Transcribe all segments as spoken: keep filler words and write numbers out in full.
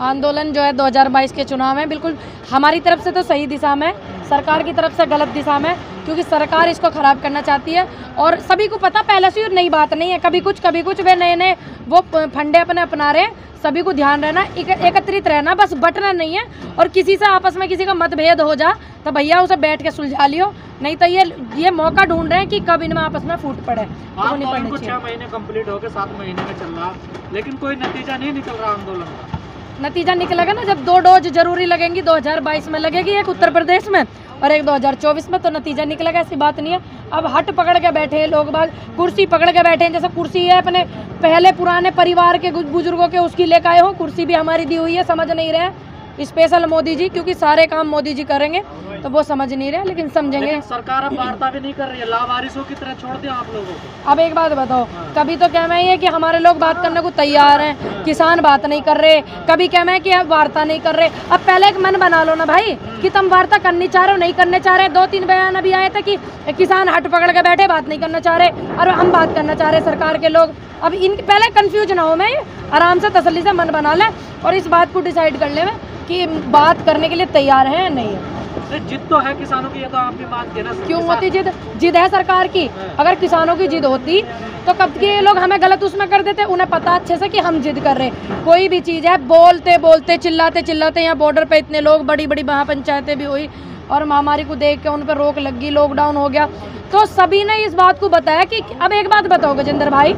आंदोलन जो है दो हज़ार बाईस के चुनाव में बिल्कुल हमारी तरफ से तो सही दिशा में, सरकार की तरफ से गलत दिशा में, क्योंकि सरकार इसको ख़राब करना चाहती है। और सभी को पता पहले से नई बात नहीं है, कभी कुछ कभी कुछ वे नए नए वो फंडे अपने अपना रहे। सभी को ध्यान रहना, एक, एकत्रित रहना, बस बटना नहीं है। और किसी से आपस में किसी का मतभेद हो जा तो भैया उसे बैठ के सुलझा लियो, नहीं तो ये ये मौका ढूंढ रहे हैं कि कब इनमें आपस में फूट पड़े। आंदोलन छह महीने कंप्लीट हो गए, सात महीने में चल रहा, लेकिन कोई नतीजा नहीं निकल रहा आंदोलन का। नतीजा निकलेगा ना जब दो डोज जरूरी लगेंगी, दो हज़ार बाईस में लगेगी एक उत्तर प्रदेश में और एक दो हज़ार चौबीस में, तो नतीजा निकलेगा। ऐसी बात नहीं है। अब हट पकड़ के बैठे हैं लोग, बाग कुर्सी पकड़ के बैठे हैं। जैसे कुर्सी है अपने पहले पुराने परिवार के बुजुर्गों के, उसकी लेकर आए हो, कुर्सी भी हमारी दी हुई है। समझ नहीं रहे स्पेशल मोदी जी, क्योंकि सारे काम मोदी जी करेंगे तो वो समझ नहीं रहे, लेकिन समझेंगे। लेकिन सरकार अब वार्ता भी नहीं कर रही है, लावारिसों की तरह छोड़ दिया आप लोगों को। अब एक बात बताओ, कभी तो कहना ही है कि हमारे लोग बात करने को तैयार हैं, किसान बात नहीं कर रहे, कभी कहना है कि अब वार्ता नहीं कर रहे। अब पहले एक मन बना लो ना भाई कि तुम वार्ता करनी चाह रहे हो, नहीं करने चाह रहे। दो तीन बयान अभी आए थे कि किसान हट पकड़ के बैठे, बात नहीं करना चाह रहे, और हम बात करना चाह रहे सरकार के लोग। अब इन पहले कंफ्यूज ना हो, मैं आराम से तसल्ली से मन बना ले और इस बात को डिसाइड कर ले कि बात करने के लिए तैयार है या नहीं है। जिद तो है किसानों की, ये तो आप भी मानते हैं ना। क्यों होती जिद? जिद है सरकार की। अगर किसानों की जिद होती तो कब के ये लोग हमें गलत उसमें कर देते। उन्हें पता अच्छे से कि हम जिद कर रहे हैं। कोई भी चीज़ है, बोलते बोलते चिल्लाते चिल्लाते यहाँ बॉर्डर पे इतने लोग, बड़ी बड़ी महापंचायतें भी हुई और महामारी को देख के उन पर रोक लग गई, लॉकडाउन हो गया, तो सभी ने इस बात को बताया कि अब एक बात बताओ गजेंद्र भाई,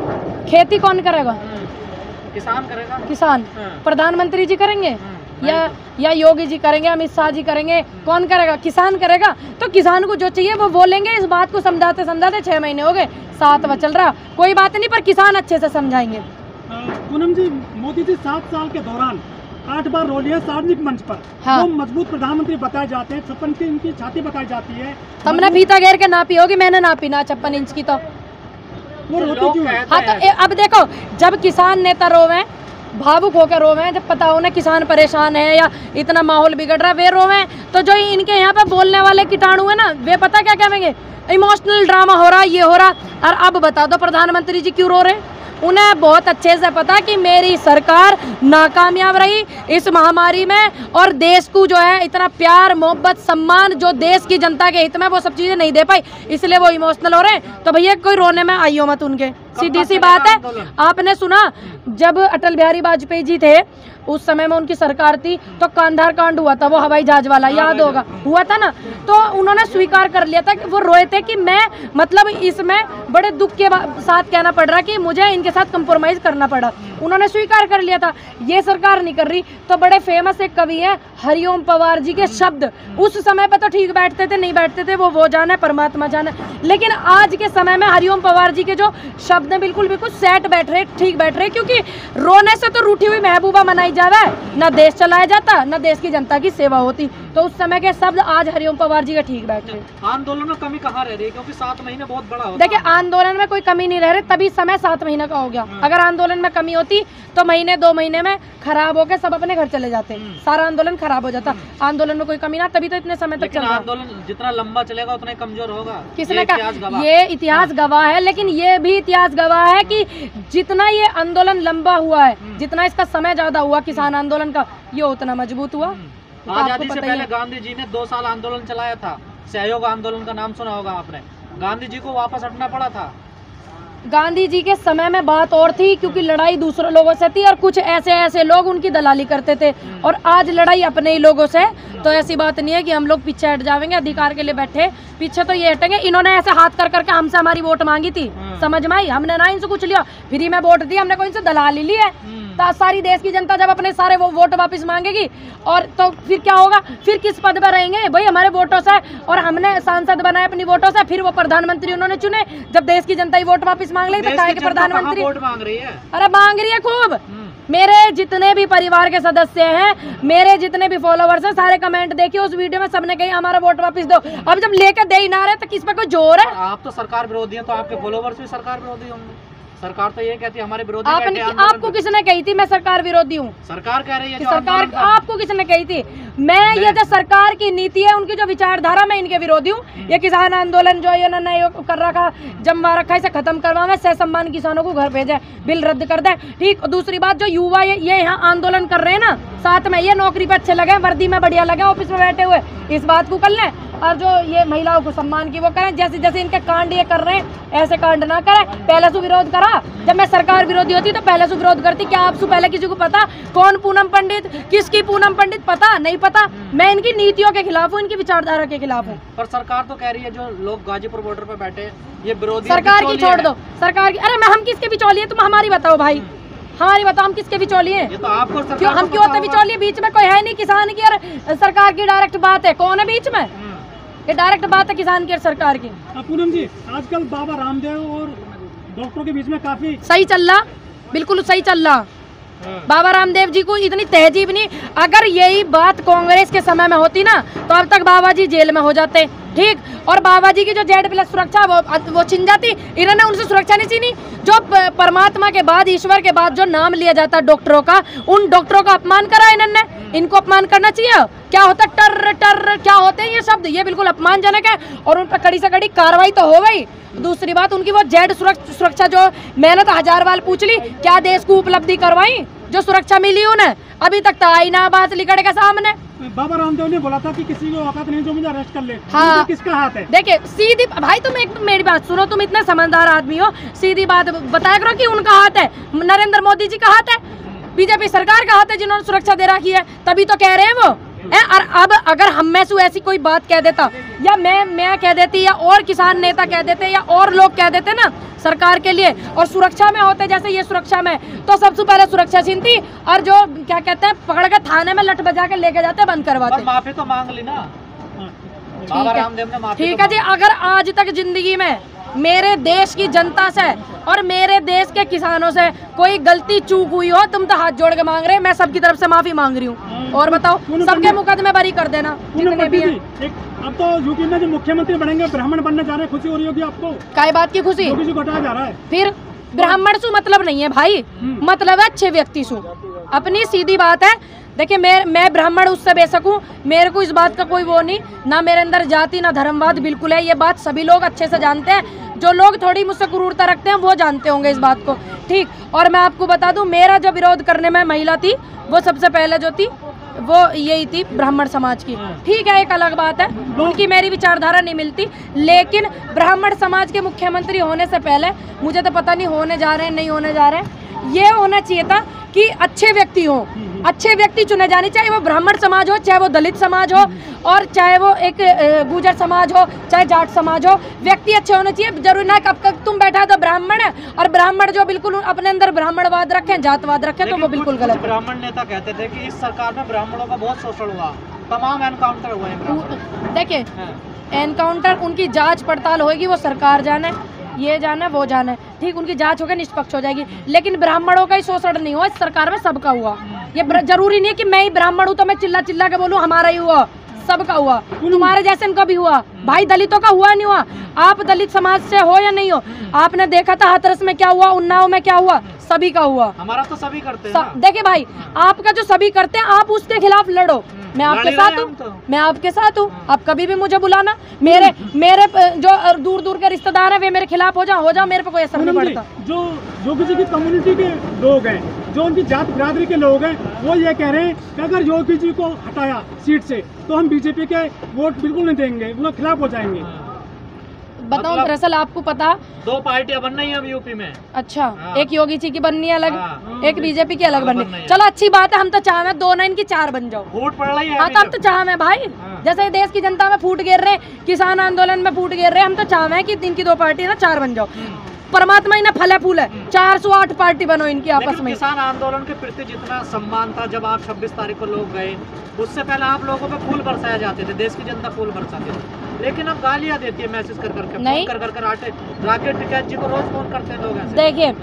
खेती कौन करेगा? किसान करेगा। किसान। प्रधानमंत्री जी करेंगे या या योगी जी करेंगे, अमित शाह जी करेंगे? कौन करेगा? किसान करेगा। तो किसान को जो चाहिए वो बोलेंगे। इस बात को समझाते समझाते छह महीने हो गए, सातवां चल रहा, कोई बात नहीं, पर किसान अच्छे से समझाएंगे। पूनम जी, मोदी जी सात साल के दौरान आठ बार रो लिया सार्वजनिक मंच पर। हाँ। वो मजबूत प्रधानमंत्री बताए जाते हैं, छप्पन की इनकी छाती बताई जाती है। हमने फीता घेर के नापी होगी, मैंने नापी ना छप्पन इंच की। तो वो रोते क्यों? हाँ, तो अब देखो, जब किसान नेता रोवे, भावुक होकर रोवे, जब पता हो ना किसान परेशान है या इतना माहौल बिगड़ रहा है, वे रोवे, तो जो इनके यहाँ पे बोलने वाले कीटाणु है ना, वे पता क्या कहेंगे? इमोशनल ड्रामा हो रहा, ये हो रहा। और अब बता दो प्रधानमंत्री जी क्यों रो रहे? उन्हें बहुत अच्छे से पता कि मेरी सरकार नाकामयाब रही इस महामारी में, और देश को जो है इतना प्यार मोहब्बत सम्मान जो देश की जनता के हित में, वो सब चीज़ें नहीं दे पाई, इसलिए वो इमोशनल हो रहे हैं। तो भैया कोई रोने में आइयो मत उनके, सीधी सी बात है। आपने सुना जब अटल बिहारी वाजपेयी जी थे, उस समय में उनकी सरकार थी, तो कांधार कांड हुआ था, वो हवाई जहाज वाला, याद होगा, हुआ था ना। तो उन्होंने स्वीकार कर लिया था कि वो रोए थे कि मैं मतलब इसमें बड़े दुख के साथ कहना पड़ रहा कि मुझे इनके साथ कंप्रोमाइज करना पड़ा। उन्होंने स्वीकार कर लिया था, ये सरकार नहीं कर रही। तो बड़े फेमस एक कवि हैं हरिओम पवार जी के शब्द, उस समय पे तो ठीक बैठते थे, नहीं बैठते थे वो वो जाने, परमात्मा जाने, लेकिन आज के समय में हरिओम पवार जी के जो शब्द हैं बिल्कुल बिल्कुल सेट बैठ रहे, ठीक बैठ रहे, क्योंकि रोने से तो रूठी हुई महबूबा मनाई जावे, ना देश चलाया जाता, ना देश की जनता की सेवा होती। तो उस समय के शब्द आज हरिओम पवार जी के ठीक बैठ रहे। आंदोलन में कमी कहाँ रह रही है, क्योंकि सात महीने बहुत बड़ा होता है। देखिए, आंदोलन में कोई कमी नहीं रह रही, तभी समय सात महीने का हो गया। अगर आंदोलन में कमी होती तो महीने दो महीने में खराब होकर सब अपने घर चले जाते, सारा आंदोलन खराब हो जाता। आंदोलन में कोई कमी ना, तभी तो इतने समय तक चल रहा है। आंदोलन जितना लंबा चलेगा उतना कमजोर होगा। किसने कहा? ये इतिहास गवाह है, लेकिन ये भी इतिहास गवाह है कि जितना ये आंदोलन लंबा हुआ है, जितना इसका समय ज्यादा हुआ किसान आंदोलन का, ये उतना मजबूत हुआ। आजादी से पहले गांधी जी ने दो साल आंदोलन चलाया था, सहयोग आंदोलन का नाम सुना होगा आपने। गांधी जी को वापस हटना पड़ा था। गांधी जी के समय में बात और थी, क्योंकि लड़ाई दूसरे लोगों से थी और कुछ ऐसे ऐसे लोग उनकी दलाली करते थे, और आज लड़ाई अपने ही लोगों से। तो ऐसी बात नहीं है कि हम लोग पीछे हट जाएंगे, अधिकार के लिए बैठे पीछे तो ये हटेंगे। इन्होंने ऐसे हाथ कर करके हमसे हमारी वोट मांगी थी, समझ में आई? हमने ना इनसे कुछ लिया, फ्री में वोट दी, हमने कोई इनसे दलाली ली है? तो सारी देश की जनता जब अपने सारे वो वोट वापस मांगेगी, और तो फिर क्या होगा? फिर किस पद पर रहेंगे भाई? हमारे वोटों से, और हमने सांसद बनाए अपनी वोटों से, फिर वो प्रधानमंत्री उन्होंने चुने। जब देश की जनता ही वोट वापस मांग लेगी तो काहे के प्रधानमंत्री वोट मांग रही है? अरे मांग रही है खूब। मेरे जितने भी परिवार के सदस्य हैं, मेरे जितने भी फॉलोवर्स हैं, सारे कमेंट देखिए उस वीडियो में, सबने कही हमारा वोट वापस दो। अब जब लेकर दे ही ना रहे तो किस पे कोई जोर है? आप तो सरकार विरोधी हैं, तो आपके फॉलोवर्स भी सरकार विरोधी होंगे। सरकार तो ये कहती है हमारे विरोधी आपने बैठे आपको आंदोलन पे। किसने कही थी मैं सरकार विरोधी हूँ? सरकार कह रही है कि जो सरकार आंदोलन कर- आपको किसने कही थी? मैं ये जो सरकार की नीति है उनकी जो विचारधारा मैं इनके विरोधी हूँ। ये किसान आंदोलन जो ये ना ये कर रखा जमवा रखा इसे खत्म करवावे, सह सम्मान किसानों को घर भेजे, बिल रद्द कर दे। ठीक, दूसरी बात जो युवा ये ये यहाँ आंदोलन कर रहे हैं ना, साथ में ये नौकरी पे अच्छे लगे, वर्दी में बढ़िया लगे, ऑफिस में बैठे हुए, इस बात को कर लें। और जो ये महिलाओं को सम्मान की वो करें, जैसे जैसे इनके कांड ये कर रहे हैं ऐसे कांड ना करें। पहले से विरोध करा, जब मैं सरकार विरोधी होती तो पहले से विरोध करती। क्या आपसे पहले किसी को पता कौन पूनम पंडित, किसकी पूनम पंडित, पता नहीं पता? मैं इनकी नीतियों के खिलाफ हूँ, इनकी विचारधारा के खिलाफ हूँ। पर सरकार तो कह रही है जो लोग गाजीपुर बॉर्डर पे बैठे ये विरोधी सरकार की छोड़ दो, सरकार की। अरे मैं हम किसके बिचौलिए, तुम हमारी बताओ भाई, हमारी बताओ हम किसके बिचौलिए हैं? ये तो आपको सरकार क्यों हम क्यों होते बिचौलिए? बीच में कोई है नहीं, किसान की और सरकार की डायरेक्ट बात है, कौन है बीच में? ये डायरेक्ट बात है किसान की और सरकार की। पूनम जी, आजकल बाबा रामदेव और डॉक्टरों के बीच में काफी सही चल रहा, बिल्कुल सही चल रहा। बाबा रामदेव जी को इतनी तहजीब नहीं, अगर यही बात कांग्रेस के समय में होती ना तो अब तक बाबा जी जेल में हो जाते। ठीक, और बाबा जी की जो जेड प्लस सुरक्षा वो वो छिन जाती। इन्होंने उनसे सुरक्षा नहीं छीनी। जो परमात्मा के बाद, ईश्वर के बाद जो नाम लिया जाता है डॉक्टरों का, उन डॉक्टरों का अपमान करा इन्होंने। इनको अपमान करना चाहिए। क्या होता टर टर क्या होते हैं ये शब्द, ये बिल्कुल अपमानजनक है और उन पर कड़ी से कड़ी कार्रवाई तो हो गई। दूसरी बात, उनकी वो जेड सुरक्षा जो मैंने तो हजार बार पूछ ली, क्या देश को उपलब्धि करवाई जो सुरक्षा मिली उन्हें? अभी तक तो आई ना बात लिकड़ के सामने। बाबा रामदेव ने बोला था कि किसी को औकात नहीं जो मुझे अरेस्ट कर ले। हाँ, तो किसका हाथ है? देखिए सीधी भाई, तुम एक मेरी बात सुनो, तुम इतने समझदार आदमी हो, सीधी बात बताया करो कि उनका हाथ है, नरेंद्र मोदी जी का हाथ है, बीजेपी सरकार का हाथ है जिन्होंने सुरक्षा दे रखी है, तभी तो कह रहे हैं वो है। और अब अगर हम में से ऐसी कोई बात कह देता, या मैं मैं कह देती, या और किसान नेता कह देते, या और लोग कह देते ना सरकार के लिए, और सुरक्षा में होते जैसे ये सुरक्षा में, तो सबसे पहले सुरक्षा छीन थी और जो क्या कहते हैं पकड़ के थाने में लट बजा के लेके जाते, बंद करवाते। माफी तो मांग ली ना बाबा रामदेव ने, माफी। ठीक है जी, अगर आज तक जिंदगी में मेरे देश की जनता से और मेरे देश के किसानों से कोई गलती चूक हुई हो, तुम तो हाथ जोड़ के मांग रहे, मैं सबकी तरफ से माफी मांग रही हूँ। और बताओ, सबके मुकदमे बरी कर देना जितने भी हैं। अब तो यूपी में जो मुख्यमंत्री बनेंगे ब्राह्मण बनने जा रहे हैं, खुशी हो रही होगी आपको? काय बात की खुशी? योगी जी को हटाया जा रहा है। फिर ब्राह्मण सु मतलब नहीं है भाई, मतलब है अच्छे व्यक्ति सु, अपनी सीधी बात है। देखिए मैं मैं ब्राह्मण उससे बेशक हूँ, मेरे को इस बात का कोई वो नहीं, ना मेरे अंदर जाति ना धर्मवाद बिल्कुल है। ये बात सभी लोग अच्छे से जानते हैं, जो लोग थोड़ी मुझसे क्रूरता रखते हैं वो जानते होंगे इस बात को। ठीक, और मैं आपको बता दूं, मेरा जो विरोध करने में महिला थी वो सबसे पहले जो थी वो यही थी ब्राह्मण समाज की। ठीक है, एक अलग बात है, उनकी मेरी विचारधारा नहीं मिलती, लेकिन ब्राह्मण समाज के मुख्यमंत्री होने से पहले, मुझे तो पता नहीं होने जा रहे हैं नहीं होने जा रहे हैं, ये होना चाहिए था कि अच्छे व्यक्ति हो, अच्छे व्यक्ति चुने जाने, चाहे वो ब्राह्मण समाज हो, चाहे वो दलित समाज हो, और चाहे वो एक गुर्जर समाज हो, चाहे जाट समाज हो, व्यक्ति अच्छे होने चाहिए। जरूरी ना कब कब तुम बैठा तो ब्राह्मण है, और ब्राह्मण जो बिल्कुल अपने अंदर ब्राह्मणवाद रखें, जातवाद रखें, तो वो बिल्कुल गलत। ब्राह्मण नेता कहते थे कि इस सरकार में ब्राह्मणों का बहुत शोषण हुआ, तमाम एनकाउंटर हुए हैं। देखिए एनकाउंटर, उनकी जांच पड़ताल होगी, वो सरकार जाने, ये जाना वो जाना, ठीक, उनकी जांच होकर निष्पक्ष हो जाएगी, लेकिन ब्राह्मणों का ही शोषण नहीं हुआ इस सरकार में, सबका हुआ। ये जरूरी नहीं है कि मैं ही ब्राह्मण हूँ तो मैं चिल्ला चिल्ला के बोलूँ हमारा ही हुआ, सबका हुआ, तुम्हारे जैसे इनका भी हुआ भाई, दलितों का हुआ नहीं हुआ। आप दलित समाज से हो या नहीं हो, आपने देखा था हाथरस में क्या हुआ, उन्नाव में क्या हुआ, सभी का हुआ। हमारा तो सभी करते हैं। देखिए भाई, आपका जो सभी करते हैं आप उसके खिलाफ लड़ो, मैं आपके साथ हूँ, तो। मैं आपके साथ हूँ, आप कभी भी मुझे बुलाना। मेरे मेरे जो दूर दूर के रिश्तेदार हैं वे मेरे खिलाफ हो जाओ हो जाओ मेरे पे कोई असर नहीं पड़ता। जो योगी जी की कम्युनिटी के लोग हैं, जो उनकी जात बिरादरी के लोग हैं, वो ये कह रहे हैं कि अगर योगी जी को हटाया सीट से तो हम बीजेपी के वोट बिल्कुल नहीं देंगे, उनके खिलाफ हो जाएंगे। बताओ, दरअसल आपको पता, दो पार्टियां बन रही है अब यूपी में। अच्छा, हाँ। एक योगी जी की बननी है अलग, हाँ। एक बीजेपी की अलग बननी है। चलो अच्छी बात है, हम तो चाहे दो ना इनकी चार बन जाओ, फूट पड़ रही है। हाँ, तो हम तो चाहे भाई, जैसे देश की जनता में फूट गिर रहे, किसान आंदोलन में फूट गिर रहे, हम तो चाहे कि इनकी दो पार्टी ना चार बन जाओ। परमात्मा इन्हें फले फूल है, चार सौ आठ पार्टी बनो इनकी आपस में। किसान आंदोलन के प्रति जितना सम्मान था जब आप छब्बीस तारीख को लोग गए, उससे पहले आप लोगों पे फूल बरसाए जाते थे, देश की जनता फूल बरसाती थी, लेकिन अब गालियां देती है मैसेज कर करके, नहीं कर कर कर आटे राकेट टिकैत जी को रोज फोन करते हैं लोग ऐसे। देखिए,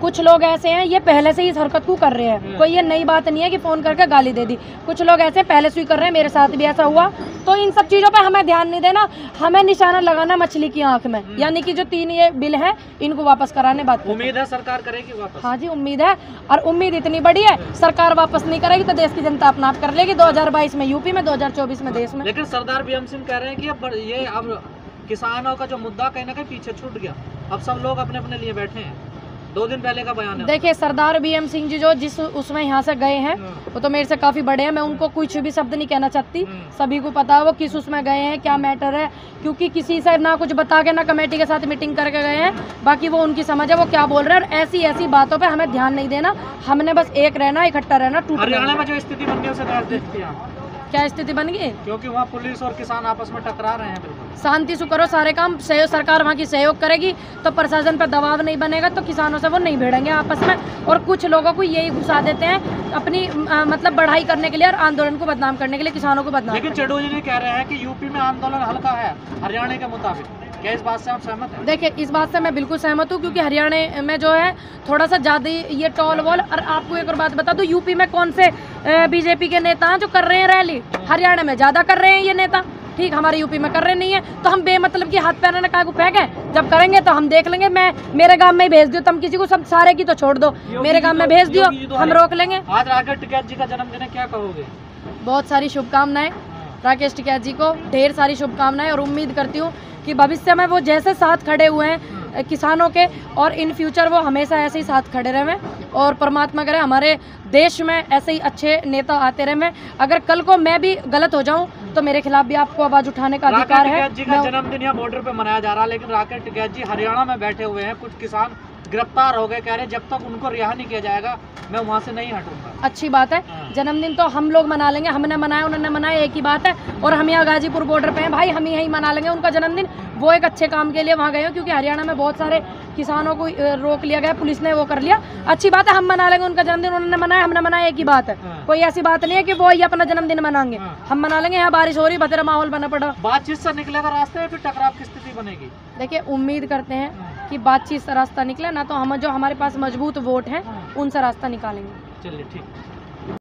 कुछ लोग ऐसे हैं ये पहले से ही इस हरकत को कर रहे हैं, कोई ये नई बात नहीं है कि फ़ोन करके गाली दे दी। कुछ लोग ऐसे पहले से ही कर रहे हैं, मेरे साथ भी ऐसा हुआ। तो इन सब चीज़ों पे हमें ध्यान नहीं देना, हमें निशाना लगाना मछली की आंख में, यानी कि जो तीन ये बिल है इनको वापस कराने बात। उम्मीद है सरकार करेगी वापस? हाँ जी उम्मीद है, और उम्मीद इतनी बड़ी है सरकार वापस नहीं करेगी तो देश की जनता अपना आप कर लेगी, दो हज़ार बाईस में यूपी में, दो हज़ार चौबीस में देश में। लेकिन सरदार भीम सिंह कह रहे हैं कि अब ये अब किसानों का जो मुद्दा कहीं ना कहीं पीछे छूट गया, अब सब लोग अपने अपने लिए बैठे हैं। दो दिन पहले का बयान है। देखिए सरदार भीम सिंह जी जो जिस उसमें यहाँ से गए हैं वो तो मेरे से काफ़ी बड़े हैं, मैं उनको कुछ भी शब्द नहीं कहना चाहती, सभी को पता है वो किस उसमें गए हैं, क्या मैटर है, क्योंकि किसी से ना कुछ बता के ना कमेटी के साथ मीटिंग करके गए हैं। बाकी वो उनकी समझ है वो क्या बोल रहे हैं, और ऐसी ऐसी बातों पर हमें ध्यान नहीं देना, हमने बस एक रहना, इकट्ठा रहना। टूट हरियाणा में जो स्थिति बन गई उसे कैसे देखती हैं? क्या स्थिति बन गई? क्योंकि वहाँ पुलिस और किसान आपस में टकरा रहे हैं। बिल्कुल शांति से करो सारे काम, सहयोग सरकार वहाँ की सहयोग करेगी तो प्रशासन पर दबाव नहीं बनेगा, तो किसानों से वो नहीं भिड़ेंगे आपस में। और कुछ लोगों को यही घुसा देते हैं अपनी आ, मतलब बढ़ाई करने के लिए और आंदोलन को बदनाम करने के लिए, किसानों को बदनाम। लेकिन चड्डू जी कह रहे हैं कि यूपी में आंदोलन हल्का है हरियाणा के मुताबिक, क्या इस बात से आप सहमत हैं? देखिए इस बात से मैं बिल्कुल सहमत हूँ, क्योंकि हरियाणा में जो है थोड़ा सा ज़्यादा ये टॉल वॉल। और आपको एक और बात बता दूँ, यूपी में कौन से बीजेपी के नेता हैं जो कर रहे हैं रैली? हरियाणा में ज़्यादा कर रहे हैं ये नेता, ठीक, हमारे यूपी में कर रहे नहीं है। तो हम बेमतलब की हाथ पैर का फेंकें? जब करेंगे तो हम देख लेंगे। मैं मेरे गांव में ही भेज दो, तुम किसी को सब सारे की तो छोड़ दो, मेरे गांव में भेज दियो, हम रोक लेंगे। आज राकेश टिकैत जी का जन्मदिन है, क्या कहोगे? बहुत सारी शुभकामनाएं राकेश टिकैत जी को, ढेर सारी शुभकामनाएं, और उम्मीद करती हूँ कि भविष्य में वो जैसे साथ खड़े हुए हैं किसानों के, और इन फ्यूचर वो हमेशा ऐसे ही साथ खड़े रहे, और परमात्मा करे हमारे देश में ऐसे ही अच्छे नेता आते रहे। अगर कल को मैं भी गलत हो जाऊं तो मेरे खिलाफ भी आपको आवाज उठाने का अधिकार है। राकेश टिकैत जी का जन्मदिन यहाँ बॉर्डर पे मनाया जा रहा है, लेकिन राकेश टिकैत जी हरियाणा में बैठे हुए हैं, कुछ किसान गिरफ्तार हो गए, कह रहे जब तक उनको रिहा नहीं किया जाएगा मैं वहाँ से नहीं हटूंगा। अच्छी बात है, जन्मदिन तो हम लोग मना लेंगे, हमने मनाया उन्होंने मनाया, एक ही बात है। और हम यहाँ गाजीपुर बॉर्डर पे हैं भाई, हम यहीं मना लेंगे उनका जन्मदिन। वो एक अच्छे काम के लिए वहाँ गए हो, क्योंकि हरियाणा में बहुत सारे किसानों को रोक लिया गया, पुलिस ने वो कर लिया। अच्छी बात है, हम मना लेंगे उनका जन्मदिन, उन्होंने मनाया हमने मनाया, एक ही बात है। कोई ऐसी बात नहीं है कि वो ही अपना जन्मदिन मनाएंगे, हम मना लेंगे। यहाँ बारिश हो रही, बतेरा माहौल बना पड़ा, बातचीत से निकलेगा रास्ते में, फिर टकराव की स्थिति बनेगी। देखिए उम्मीद करते हैं कि बातचीत से रास्ता निकले, ना तो हम जो हमारे पास मजबूत वोट हैं उनसे रास्ता निकालेंगे। चलिए ठीक।